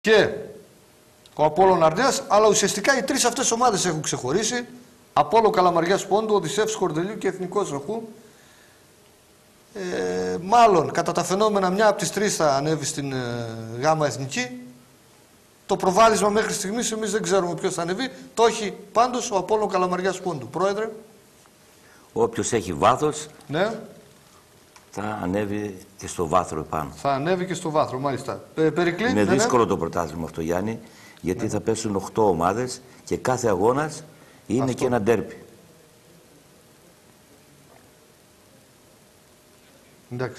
και ο Απόλλων Αρνέας, αλλά ουσιαστικά οι τρεις αυτές ομάδες έχουν ξεχωρίσει. Απόλλων Καλαμαριάς Πόντου, Οδυσσεύς Κορδελιού και Εθνικός Ροχού. Μάλλον κατά τα φαινόμενα μια από τις τρεις θα ανέβει στην Γάμα Εθνική. Το προβάδισμα μέχρι στιγμής εμείς δεν ξέρουμε ποιος θα ανέβει. Το έχει πάντως ο Απόλλων Καλαμαριάς Πόντου. Πρόεδρε. Όποιος έχει βάθος, ναι, θα ανέβει και στο βάθρο επάνω. Θα ανέβει και στο βάθρο, μάλιστα. Περικλή. Είναι δύσκολο το πρωτάθλημα αυτό, Γιάννη, γιατί θα πέσουν 8 ομάδες και κάθε αγώνας είναι και ένα ντέρμπι. Εντάξει.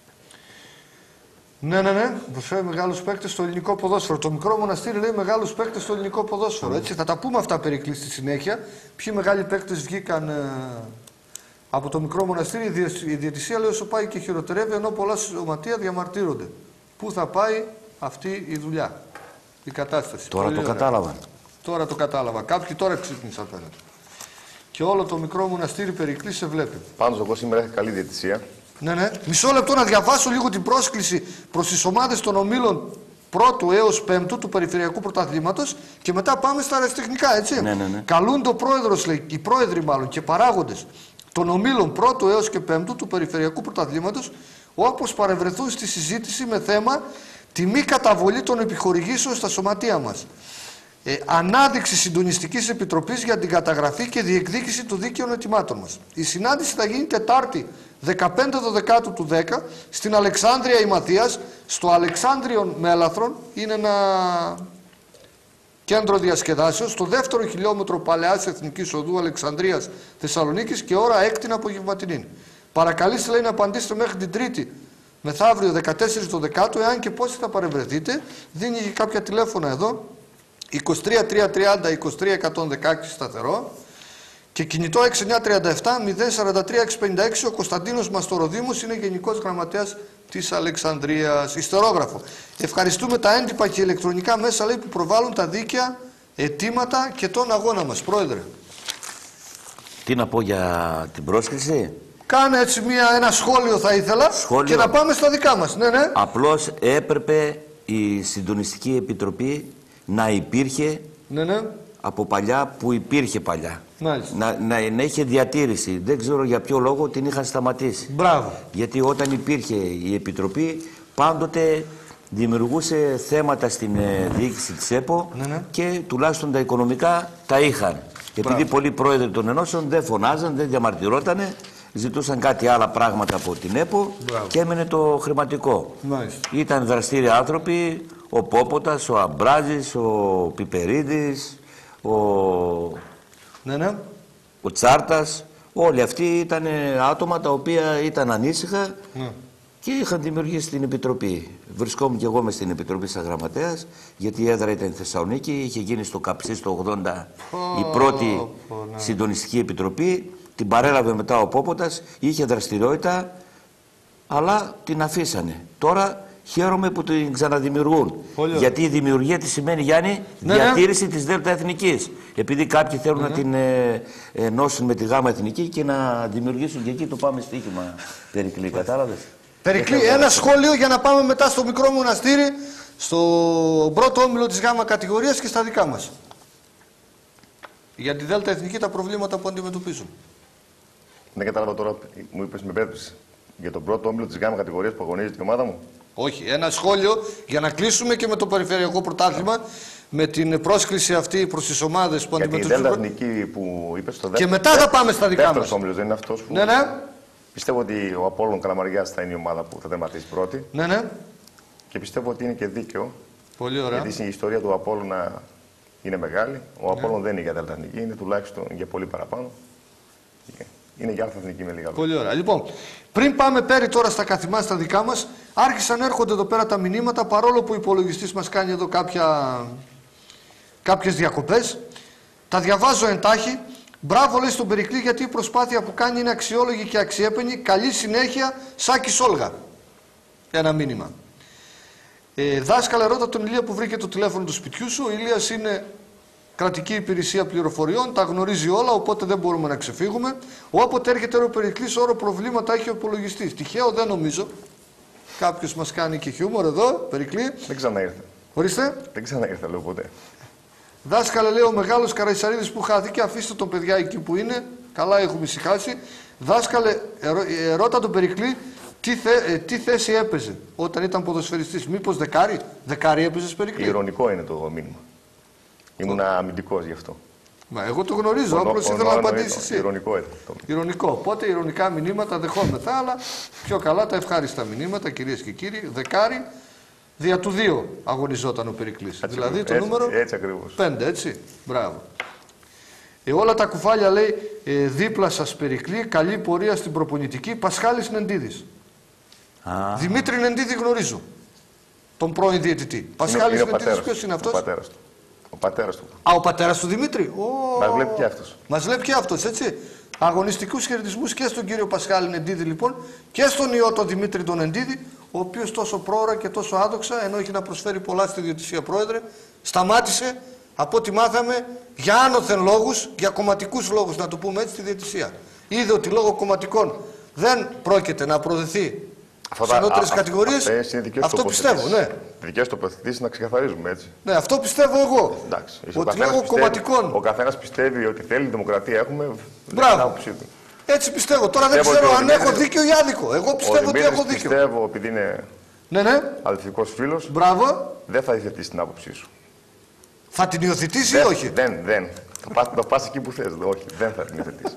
Ναι. Προσφέρει μεγάλους παίκτες στο ελληνικό ποδόσφαιρο. Το μικρό μοναστήρι λέει μεγάλους παίκτες στο ελληνικό ποδόσφαιρο. Έτσι, θα τα πούμε αυτά Περικλή στη συνέχεια. Ποιοι μεγάλοι παίκτες βγήκαν από το μικρό μοναστήρι. Η διαιτησία λέει όσο πάει και χειροτερεύει, ενώ πολλά σωματεία διαμαρτύρονται. Πού θα πάει αυτή η δουλειά, η κατάσταση. Τώρα το κατάλαβαν. Τώρα το κατάλαβα. Κάποιοι τώρα ξύπνησαν φαίνεται. Και όλο το μικρό μοναστήρι Περικλή σε βλέπει. Πάντως εγώ σήμερα έχω καλή διαιτησία. Ναι. Μισό λεπτό να διαβάσω λίγο την πρόσκληση προς τις ομάδες των ομίλων 1ου έως 5ου του Περιφερειακού Πρωταθλήματος και μετά πάμε στα αεραστεχνικά, έτσι. Ναι. Καλούνται ο πρόεδρος, λέει, οι πρόεδροι μάλλον και παράγοντες των ομίλων 1ου έως και 5ου του Περιφερειακού Πρωταθλήματος, όπως παρευρεθούν στη συζήτηση με θέμα τη μη καταβολή των επιχορηγήσεων στα σωματεία μας. Ανάδειξη Συντονιστικής Επιτροπής για την καταγραφή και διεκδίκηση των δίκαιων αιτημάτων μας. Η συνάντηση θα γίνει Τετάρτη 15 Δεκάτου του 10 στην Αλεξάνδρεια Ηματίας, στο Αλεξάνδριον Μέλαθρον, είναι ένα κέντρο διασκεδάσεως, στο 2ο χιλιόμετρο Παλαιάς Εθνικής Οδού Αλεξανδρίας Θεσσαλονίκης και ώρα 6 απογευματινή. Παρακαλείστε, λέει, να απαντήσετε μέχρι την Τρίτη μεθαύριο 14 το Δεκάτου, εάν και πώς θα παρευρεθείτε. Δίνει και κάποια τηλέφωνα εδώ. 23 330 23 116 σταθερό και κινητό 6937 043 656. Ο Κωνσταντίνος Μαστοροδήμος είναι Γενικός Γραμματέας της Αλεξανδρίας. Ιστερόγραφο. Ευχαριστούμε τα έντυπα και ηλεκτρονικά μέσα, λέει, που προβάλλουν τα δίκαια αιτήματα και τον αγώνα μας. Πρόεδρε. Τι να πω για την πρόσκληση. Κάνε έτσι ένα σχόλιο θα ήθελα και να πάμε στα δικά μας. Ναι. Απλώς έπρεπε η Συντονιστική Επιτροπή να υπήρχε από παλιά που υπήρχε παλιά. Να είχε διατήρηση. Δεν ξέρω για ποιο λόγο την είχαν σταματήσει. Μπράβο. Γιατί όταν υπήρχε η Επιτροπή πάντοτε δημιουργούσε θέματα στην διοίκηση της ΕΠΟ και τουλάχιστον τα οικονομικά τα είχαν. Επειδή πολλοί πρόεδροι των ενώσεων δεν φωνάζαν, δεν διαμαρτυρότανε, ζητούσαν κάτι άλλα πράγματα από την ΕΠΟ και έμενε το χρηματικό. Ήταν δραστήριοι άνθρωποι, ο Πόποτας, ο Αμπράζης, ο Πιπερίδης, ο Τσάρτας. Όλοι αυτοί ήταν άτομα τα οποία ήταν ανήσυχα και είχαν δημιουργήσει την Επιτροπή. Βρισκόμουν και εγώ μες στην Επιτροπή σαν γραμματέας, γιατί η έδρα ήταν η Θεσσαλονίκη, είχε γίνει στο Καψί το 80 η πρώτη Συντονιστική Επιτροπή. Την παρέλαβε μετά ο Πόποτας, είχε δραστηριότητα, αλλά την αφήσανε. Τώρα χαίρομαι που την ξαναδημιουργούν. Γιατί η δημιουργία τη σημαίνει, Γιάννη, διατήρηση της ΔΕΛΤΑ Εθνικής. Επειδή κάποιοι θέλουν να την ενώσουν με τη Γάμα Εθνική και να δημιουργήσουν και εκεί το πάμε στοίχημα. Περικλή, κατάλαβες. Περικλή, ένα σχόλιο για να πάμε μετά στο μικρό μοναστήρι, στο πρώτο όμιλο της Γάμα κατηγορίας και στα δικά μας. Για τη ΔΕΛΤΑ Εθνική τα προβλήματα που αντιμετωπίζουν. Δεν κατάλαβα τώρα, μου είπες με μπέρδεψε. Για τον πρώτο όμιλο της Γάμα κατηγορίας που αγωνίζεται η ομάδα μου. Όχι, ένα σχόλιο για να κλείσουμε και με το Περιφερειακό Πρωτάθλημα, με την πρόσκληση αυτή προς τις ομάδες που αντιμετωπίζουν. Για τη ΔΕΛΤΑ Εθνική που είπες στο δεύτερο. Και μετά θα πάμε στα δικά μας. Δεύτερος όμιλος δεν είναι αυτός που. Ναι. Πιστεύω ότι ο Απόλλων Καλαμαριάς θα είναι η ομάδα που θα τερματίσει πρώτη. Ναι. Και πιστεύω ότι είναι και δίκαιο. Πολύ ωραία. Γιατί η ιστορία του Απόλλων είναι μεγάλη. Ο Απόλλων δεν είναι για ΔΕΛΤΑ Εθνική, είναι τουλάχιστον για πολύ παραπάνω. Είναι για Εθνική με λίγα λόγια. Πολύ ωραία. Λοιπόν, πριν πάμε πέρι τώρα στα καθημά στα δικά μας, άρχισαν να έρχονται εδώ πέρα τα μηνύματα, παρόλο που ο υπολογιστής μας κάνει εδώ κάποιες διακοπές. Τα διαβάζω εντάχει. Μπράβο, λέει, στον Περικλή, γιατί η προσπάθεια που κάνει είναι αξιόλογη και αξιέπαινη. Καλή συνέχεια, Σάκης Όλγα. Ένα μήνυμα. Δάσκαλε, ρώτα τον Ηλία που βρήκε το τηλέφωνο του σπιτιού σου. Ο Ηλίας είναι κρατική υπηρεσία πληροφοριών, τα γνωρίζει όλα, οπότε δεν μπορούμε να ξεφύγουμε. Όποτε έρχεται ο Περικλής, όρο προβλήματα έχει ο υπολογιστής. Τυχαίο δεν νομίζω. Κάποιος μας κάνει και χιούμορ εδώ, Περικλή. Δεν ξαναήρθε. Ορίστε. Δεν ξαναήρθε, λέω ποτέ. Δάσκαλε, λέει ο μεγάλος Καραϊσαρίδης που χάθηκε, αφήστε τον παιδιά εκεί που είναι. Καλά, έχουμε ησυχάσει. Δάσκαλε, ρώτα τον Περικλή τι θέση έπαιζε όταν ήταν ποδοσφαιριστής. Μήπως δεκάρι. Δεκάρι έπαιζες, Περικλή. Ηρωνικό είναι το μήνυμα. Ήμουν αμυντικός γι' αυτό. Μα εγώ το γνωρίζω, απλώς ήθελα να απαντήσεις εσύ. Ηρωνικό ήταν. Ηρωνικό. Οπότε ηρωνικά μηνύματα δεχόμεθα, αλλά πιο καλά τα ευχάριστα μηνύματα, κυρίες και κύριοι. Δεκάρι, δια του 2 αγωνιζόταν ο Περικλής. Έτσι, δηλαδή το έτσι, νούμερο έτσι ακριβώς. 5, έτσι. Μπράβο. Όλα τα κουφάλια, λέει, δίπλα σας, Περικλή, καλή πορεία στην προπονητική. Πασχάλης Νεντίδης. Δημήτρη Νεντίδη γνωρίζω. Τον πρώην διαιτητή. Πασχάλης Νεντίδης ποιος είναι αυτός? Ο πατέρας του. Ο πατέρας του. Α, ο πατέρας του Δημήτρη. Μας βλέπει και αυτός. Μας βλέπει και αυτός, έτσι. Αγωνιστικούς χαιρετισμούς και στον κύριο Πασχάλη Νεντίδη, λοιπόν, και στον ιό τον Δημήτρη τον Νεντίδη, ο οποίος τόσο πρόωρα και τόσο άδοξα, ενώ έχει να προσφέρει πολλά στη διαιτησία, πρόεδρε, σταμάτησε, από ό,τι μάθαμε, για άνωθεν λόγους, για κομματικούς λόγους, να το πούμε έτσι, στη διαιτησία. Είδε ότι λόγω κομματικών δεν πρόκειται να προωθηθεί σε ανώτερες κατηγορίες. Αυτό πιστεύω, ναι. Δικές τοποθετήσεις να ξεκαθαρίζουμε, έτσι. Ναι, αυτό πιστεύω εγώ. Εντάξει. Ότι λόγω κομματικών. Ο καθένας πιστεύει ότι θέλει δημοκρατία. Έχουμε. Μπράβο. Έτσι πιστεύω. Τώρα δεν ξέρω αν έχω δίκιο ή άδικο. Εγώ πιστεύω ότι έχω δίκιο. Πιστεύω, επειδή είναι αδελφικός φίλος, δεν θα υιοθετήσει την άποψή σου. Θα την υιοθετήσει ή όχι? Δεν. Θα πας εκεί που θες. Όχι, δεν θα την υιοθετήσει.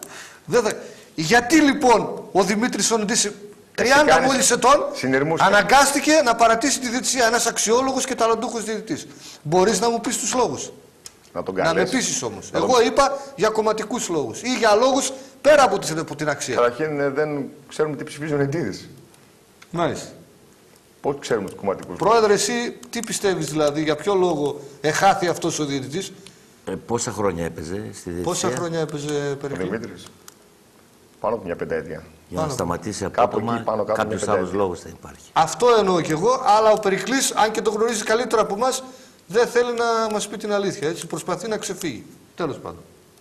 Γιατί λοιπόν ο Δημήτρης ο Νεντίδης 30 μόλις ετών αναγκάστηκε να παρατήσει τη διαιτησία? Ένας αξιόλογος και ταλαντούχος διαιτητής. Μπορείς να μου πεις τους λόγους? Να με πείσεις όμως. Εγώ είπα για κομματικούς λόγους ή για λόγους πέρα από την αξία. Καταρχήν δεν ξέρουμε τι ψηφίζει ο Νεντίδης. Μάλιστα. Πώς ξέρουμε τους κομματικούς? Πρόεδρε, εσύ τι πιστεύεις, δηλαδή, για ποιο λόγο εχάθη αυτός ο διαιτητής? Πόσα χρόνια έπαιζε στη διαιτησία? Πόσα χρόνια έπαιζε, ο Δημήτρης? Πάνω από μια πενταετία. Για να σταματήσει απότομα, κάποιος άλλος λόγος θα υπάρχει. Αυτό εννοώ κι εγώ, αλλά ο Περικλής, αν και το γνωρίζει καλύτερα από εμάς, δεν θέλει να μας πει την αλήθεια. Έτσι, προσπαθεί να ξεφύγει. Τέλος πάντων.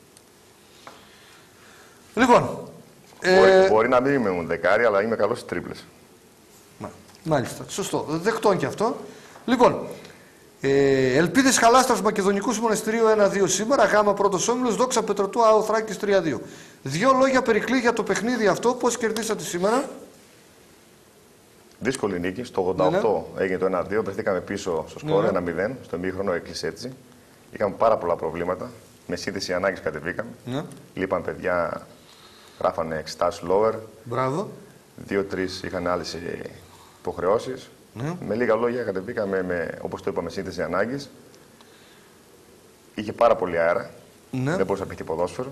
Λοιπόν. Μπορεί να μην είμαι δεκάρι, αλλά είμαι καλός στις τρίπλες. Μάλιστα. Σωστό. Δεκτών κι αυτό. Λοιπόν. Ελπίδες Χαλάστρας Μακεδονικού Μοναστηρίου 1-2 σήμερα. Γάμα πρώτος όμιλος. Δόξα Πετρωτού ΑΟ Θράκης 3-2. Δύο λόγια, Περικλή, για το παιχνίδι αυτό. Πώς κερδίσατε σήμερα? Δύσκολη νίκη. Στο 88 έγινε το 1-2. Βρεθήκαμε πίσω στο σκορ 1-0. Στο ημίχρονο έκλεισε έτσι. Είχαμε πάρα πολλά προβλήματα. Με σύνθεση ανάγκης κατεβήκαμε. Λείπαν παιδιά, γράφανε εξετάσεις lower. Μπράβο. 2-3 είχαν άλλες υποχρεώσεις. Με λίγα λόγια κατεβήκαμε, όπως το είπαμε, σύνθεση ανάγκης. Είχε πάρα πολύ αέρα. Δεν μπορούσε να παίξει ποδόσφαιρο.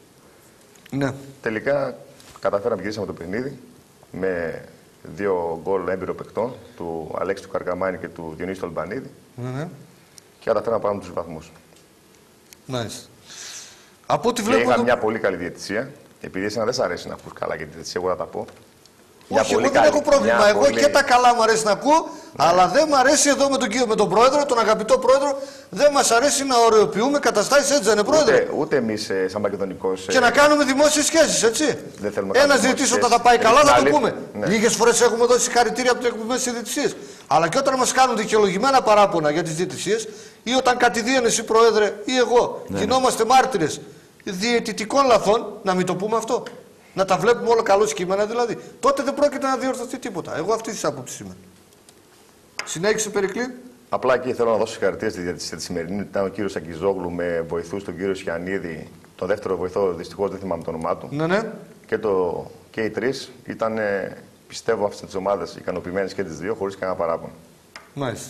Τελικά καταφέραμε και γυρίσαμε το παιχνίδι με 2 γκολ έμπειρο παικτών, του Αλέξη του Καρκαμάνη και του Διονύση του Αλμπανίδη. Και καταφέραμε να πάρουμε τους βαθμούς. Μάλιστα. Από ό,τι βλέπω. Είχα μια πολύ καλή διαιτησία. Επειδή εσένα δεν σ' αρέσει να ακούς καλά για τη διαιτησία, εγώ θα τα πω. Όχι, εγώ δεν έχω πρόβλημα. Εγώ και τα καλά μου αρέσει να ακούω, αλλά δεν μου αρέσει εδώ με τον πρόεδρο, τον αγαπητό πρόεδρο, δεν μας αρέσει να ωρεοποιούμε καταστάσεις, έτσι δεν είναι, πρόεδρε? Ούτε εμείς σαν μακεδονικός. Και να κάνουμε δημόσιες σχέσεις, έτσι. Ένας διαιτητής όταν θα πάει καλά θα το πούμε. Λίγες φορές έχουμε δώσει συγχαρητήρια από τις εκπομπές της διαιτησίας. Αλλά και όταν μας κάνουν δικαιολογημένα παράπονα για τις διαιτησίες, ή όταν κατηδίαν εσύ, πρόεδρε, ή εγώ, γινόμαστε μάρτυρες διαιτητικών λαθών, να μην το πούμε αυτό. Να τα βλέπουμε όλα καλώς κείμενα δηλαδή. Τότε δεν πρόκειται να διορθωθεί τίποτα. Εγώ αυτή τη άποψη είμαι. Συνέχισε, Περικλή. Απλά εκεί θέλω να δώσω συγχαρητήρια στη διαιτησία τη σημερινή. Ήταν ο κύριος Ακιζόγλου με βοηθούς, τον κύριο Σιανίδη, τον δεύτερο βοηθό, δυστυχώς δεν θυμάμαι το όνομά του. Και οι τρεις ήταν, πιστεύω, αυτές τις ομάδες ικανοποιημένες και τις δύο, χωρίς κανένα παράπονο. Μάλιστα.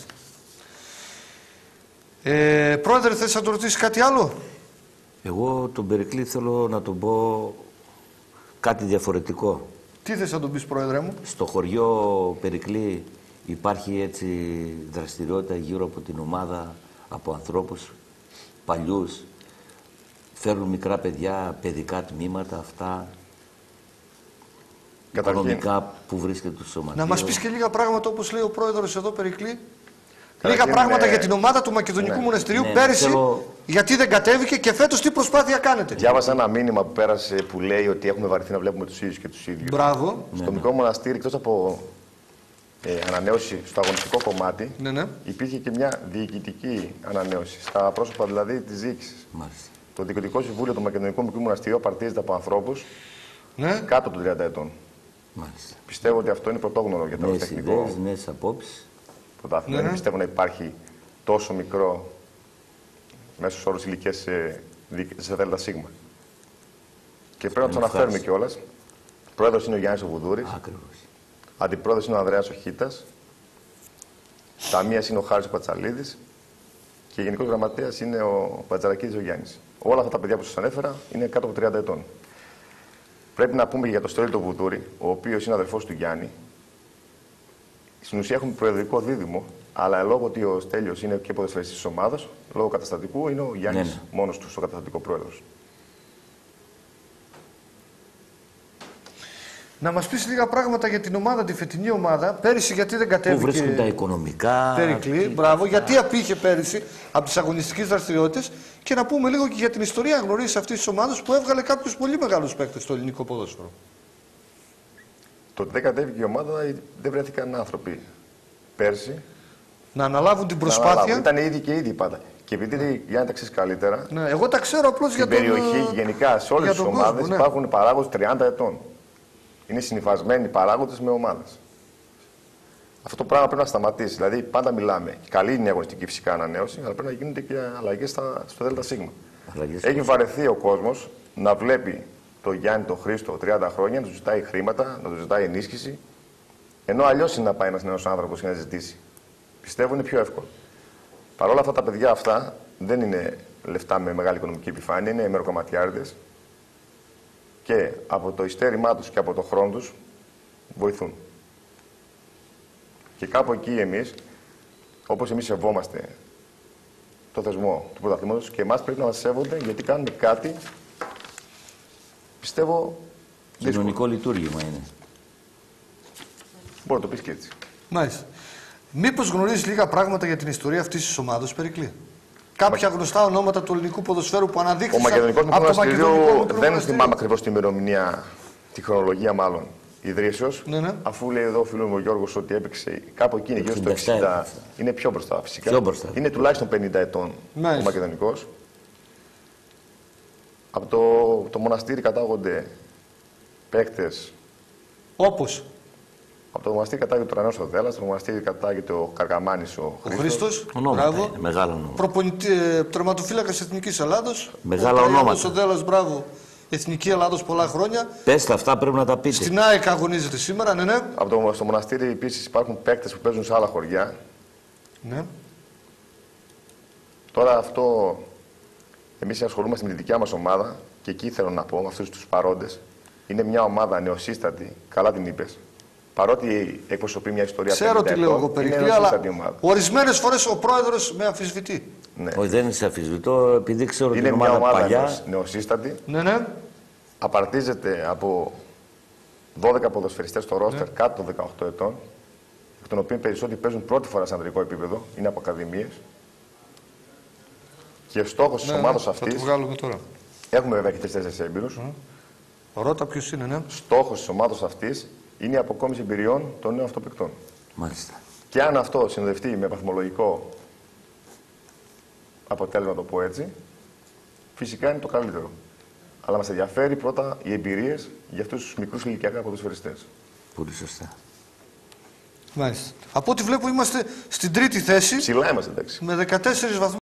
Πρόεδρε, θες να το ρωτήσεις κάτι άλλο? Εγώ τον Περικλή θέλω να τον πω κάτι διαφορετικό. Τι θες να τον πεις, πρόεδρε μου? Στο χωριό Περικλή υπάρχει έτσι δραστηριότητα γύρω από την ομάδα, από ανθρώπους παλιούς. Φέρνουν μικρά παιδιά, παιδικά τμήματα, αυτά. Οικονομικά που βρίσκεται το σωματείο. Να μας πεις και λίγα πράγματα, όπως λέει ο πρόεδρος εδώ, Περικλή. Λίγα πράγματα για την ομάδα του Μακεδονικού Μοναστηρίου πέρυσι, γιατί δεν κατέβηκε, και φέτος τι προσπάθεια κάνετε? Διάβασα ένα μήνυμα που πέρασε που λέει ότι έχουμε βαρεθεί να βλέπουμε τους ίδιους και τους ίδιους. Μπράβο. Στο μικρό μοναστήρι, εκτός από ανανέωση στο αγωνιστικό κομμάτι, Ναι. υπήρχε και μια διοικητική ανανέωση, στα πρόσωπα δηλαδή της διοίκησης. Το Διοικητικό Συμβούλιο του Μακεδονικού Μικρού Μοναστηριού απαρτίζεται από ανθρώπους κάτω των 30 ετών. Μάλιστα. Πιστεύω ότι αυτό είναι πρωτόγνωρο για το τεχνικό νέες απόψεις. πρωτάθλημα. Δεν πιστεύω να υπάρχει τόσο μικρό μέσος όρος ηλικίας σε ΔΣ. Και πρέπει να τους αναφέρουμε κιόλας. Πρόεδρος είναι ο Γιάννης ο Βουδούρης. Αντιπρόεδρος είναι ο Ανδρέας ο Χίτας. Ταμείας είναι ο Χάρης ο Πατσαλίδης. Και γενικός γραμματέας είναι ο Πατζαρακίδης ο Γιάννης. Όλα αυτά τα παιδιά που σας ανέφερα είναι κάτω από 30 ετών. Πρέπει να πούμε και για τον Στέλιο τον Βουδούρη, ο οποίος είναι αδερφός του Γιάννη. Στην ουσία έχουμε προεδρικό δίδυμο, αλλά λόγω ότι ο Στέλιος είναι και ποδοσφαιριστής της ομάδας, λόγω καταστατικού είναι ο Γιάννης μόνος του στο καταστατικό πρόεδρος. Να μας πεις λίγα πράγματα για την ομάδα, τη φετινή ομάδα. Πέρυσι γιατί δεν κατέβηκε. Πού βρίσκουν τα οικονομικά. Περικλή, μπράβο. Γιατί απήχε πέρυσι από τις αγωνιστικές δραστηριότητες. Και να πούμε λίγο και για την ιστορία γνωρίζεις αυτής της ομάδας που έβγαλε κάποιους πολύ μεγάλους παίκτες στο ελληνικό ποδόσφαιρο. Το δεν κατέβηκε η ομάδα δεν βρέθηκαν άνθρωποι πέρσι. Να αναλάβουν την προσπάθεια. Ήταν ήδη και ήδη πάντα. Και επειδή Γιάννη τα ξέρει καλύτερα. Ναι, εγώ τα ξέρω απλώς για την περιοχή γενικά σε όλες τις ομάδες υπάρχουν παράγοντες 30 ετών. Είναι συνυφασμένοι παράγοντες με ομάδες. Αυτό το πράγμα πρέπει να σταματήσει. Δηλαδή, πάντα μιλάμε. Καλή είναι η αγωνιστική φυσικά ανανέωση, αλλά πρέπει να γίνονται και αλλαγές στο ΔΣ. Έχει βαρεθεί ο κόσμος να βλέπει τον Γιάννη, τον Χρήστο, 30 χρόνια, να του ζητάει χρήματα, να του ζητάει ενίσχυση. Ενώ αλλιώς είναι να πάει ένας νέος άνθρωπος και να ζητήσει. Πιστεύω είναι πιο εύκολο. Παρ' όλα αυτά τα παιδιά αυτά δεν είναι λεφτά με μεγάλη οικονομική επιφάνεια, είναι μεροκαματιάριδες. Και από το ειστέρημά τους και από το χρόνο τους βοηθούν. Και κάπου εκεί εμείς, όπως εμείς σεβόμαστε το θεσμό του πρωταθλήματος και εμάς πρέπει να μας σέβονται γιατί κάνουμε κάτι, πιστεύω, κοινωνικό λειτουργήμα είναι. Μπορεί να το πεις και έτσι. Μάλιστα. Μήπως γνωρίζεις λίγα πράγματα για την ιστορία αυτής της ομάδας, Περικλή. Κάποια γνωστά ονόματα του ελληνικού ποδοσφαίρου που αναδείχθηκαν. Ο Μακεδονικός Μικρό Μοναστηριού δεν θυμάμαι ακριβώς τη ημερομηνία, τη χρονολογία μάλλον ιδρύσεως. Αφού λέει εδώ ο φίλος μου ο Γιώργος ότι έπαιξε κάπου εκείνη, γύρω στο 60. Είναι πιο μπροστά φυσικά. Πιο μπροστά. Είναι τουλάχιστον 50 ετών ο Μακεδονικός. Από το μοναστήρι κατάγονται παίκτες. Όπως. Από το μοναστήρι κατάγεται ο Τρανός ο Δέλλας, το μοναστήρι κατάγεται ο Καρκαμάνης ο Χρήστος. Ονόματα, μεγάλα ονόματα. Τερματοφύλακας Εθνικής Ελλάδος. Μεγάλα ονόματα. Ο Δέλλας, μπράβο. Εθνική Ελλάδος πολλά χρόνια. Πες τα αυτά, πρέπει να τα πείτε. Στην ΑΕΚ αγωνίζεται σήμερα, ναι. Στο μοναστήρι επίσης υπάρχουν παίκτες που παίζουν σε άλλα χωριά. Ναι. Τώρα αυτό, εμείς ασχολούμαστε με τη δικιά μας ομάδα και εκεί θέλω να πω, με αυτούς τους παρόντες, είναι μια ομάδα νεοσύστατη, καλά την είπες. Παρότι εκπροσωπεί μια ιστορία. Ξέρω τι λέω εγώ, Περικλή, αλλά ορισμένες φορές ο πρόεδρος με αμφισβητεί. Ναι. Όχι, δεν σε αμφισβητώ, επειδή ξέρω είναι την ομάδα μια ομάδα παλιά. νεοσύστατη. Ναι. Απαρτίζεται από 12 ποδοσφαιριστές στο ρόστερ κάτω των 18 ετών, εκ των οποίων περισσότεροι παίζουν πρώτη φορά σε ανδρικό επίπεδο, είναι από ακαδημίες. Και στόχος της ομάδας αυτής. Θα το βγάλουμε τώρα. Έχουμε βέβαια και 3-4 έμπειρους. Ρώτα ποιος είναι, ναι. Στόχος της ομάδας αυτής είναι η αποκόμιση εμπειριών των νέων αυτοπαικτών. Μάλιστα. Και αν αυτό συνοδευτεί με βαθμολογικό αποτέλεσμα, να το πω έτσι, φυσικά είναι το καλύτερο. Αλλά μας ενδιαφέρει πρώτα οι εμπειρίες για αυτούς τους μικρούς ηλικιακά ποδοσφαιριστές. Πολύ σωστά. Μάλιστα. Από ό,τι βλέπω είμαστε στην τρίτη θέση. Ψηλά είμαστε, εντάξει. Με 14 βαθμούς.